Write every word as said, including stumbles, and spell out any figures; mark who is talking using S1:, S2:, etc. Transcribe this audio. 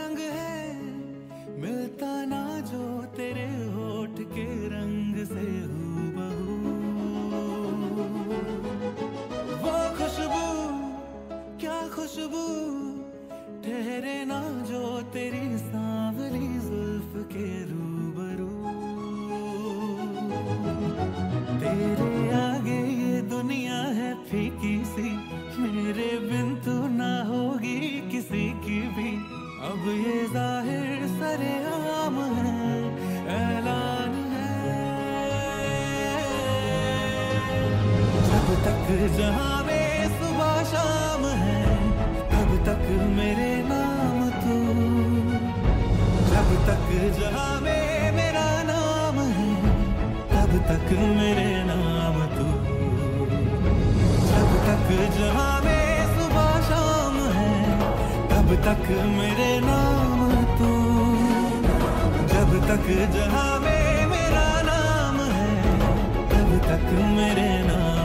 S1: रंग है मिलता ना जो तेरे होठ के रंग से हूबहू। वो खुशबू क्या खुशबू ठहरे ना जो तेरी सांवली जुल्फ के रूबरू। तेरे आगे ये दुनिया है फीकी सी, मेरे बिन तू ना होगी किसी की भी। अब ये जाहिर सरेआम है, ऐलान है। जब तक जहां में सुबह शाम है, तब तक मेरे नाम तू। जब तक जहां में मेरा नाम है, तब तक मेरे नाम तू। जब तक जहां में सुबह शाम है, तब तक मेरे नाम तू। जब तक जहां में मेरा नाम है, तब तक मेरे नाम